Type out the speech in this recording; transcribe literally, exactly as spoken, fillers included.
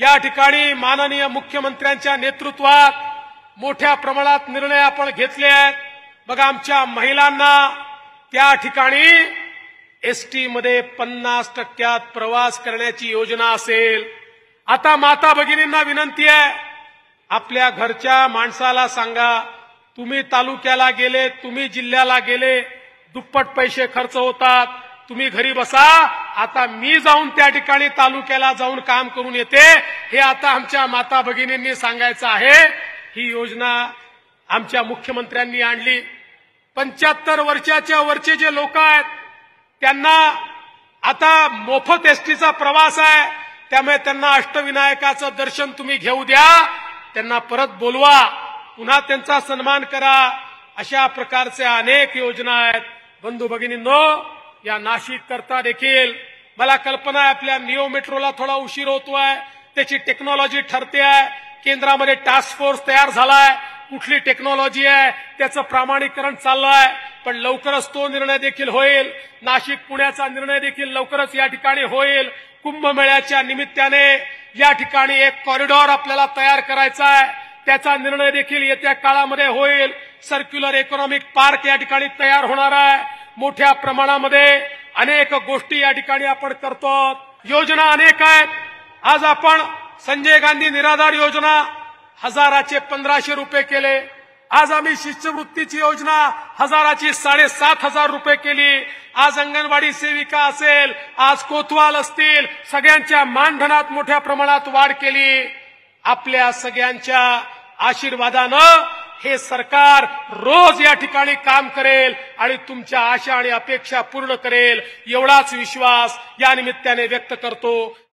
या ठिकाणी माननीय मुख्यमंत्र्यांच्या नेतृत्वात मोठ्या प्रमाणात निर्णय आपण घेतले आहेत। बघा, आमच्या महिलांना त्या ठिकाणी एसटी मध्ये पन्नास टक्क्यात प्रवास करण्याची योजना असेल। आता माता भगिनींना विनंती आहे, आपल्या घरच्या माणसाला सांगा, तुम्ही तालुक्याला गेले, तुम्ही जिल्ह्याला गेले, दुप्पट पैसे खर्च होतात, तुम्ही घरी बसा, आता मी जाऊन त्या ठिकाणी तालुक्याला जाऊन काम करून येते, हे आता आमच्या माता भगिनींनी सांगायचं आहे। ही योजना आमच्या मुख्यमंत्र्यांनी आणली। पंच्याहत्तर वर्षाच्या वरचे जे लोक आहेत त्यांना आता मोफत एसटीचा प्रवास आहे, त्यामुळे त्यांना अष्टविनायकाचं दर्शन तुम्ही घेऊ द्या, त्यांना परत बोलवा, पुन्हा त्यांचा सन्मान करा। अशा प्रकारच्या अनेक योजना आहेत। बंधू भगिनींनो, या नाशिक करता देखील मला कल्पना आहे आपल्या निओ मेट्रोला थोडा उशीर होतोय, त्याची टेक्नॉलॉजी ठरते आहे, केंद्रामध्ये टास्क फोर्स तयार झालाय, कुठली टेक्नॉलॉजी आहे त्याचं प्रमाणीकरण चाललंय, पण लवकरच तो निर्णय देखील होईल। नाशिक पुण्याचा निर्णय देखील लवकरच या ठिकाणी होईल। कुंभमेळ्याच्या निमित्ताने या ठिकाणी एक कॉरिडॉर आपल्याला तयार करायचा आहे, त्याचा निर्णय देखील येत्या काळामध्ये होईल। सर्क्युलर इकॉनॉमिक पार्क या ठिकाणी तयार होणार आहे। मोठ्या प्रमाणामध्ये अनेक गोष्टी या ठिकाणी आपण करतो, योजना अनेक आहेत। आज आपण संजय गांधी निराधार योजना हजाराचे पंधराशे रुपये केले, आज आम्ही शिष्यवृत्तीची योजना हजाराची साडेसात हजार रुपये केली, आज अंगणवाडी सेविका असेल, आज कोतवाल असतील, सगळ्यांच्या मानधनात मोठ्या प्रमाणात वाढ केली। आपल्या सगळ्यांच्या आशीर्वादानं हे सरकार रोज या ठिकाणी काम करेल आणि तुमच्या आशा आणि अपेक्षा पूर्ण करेल, एवढाच विश्वास या निमित्ताने व्यक्त करतो।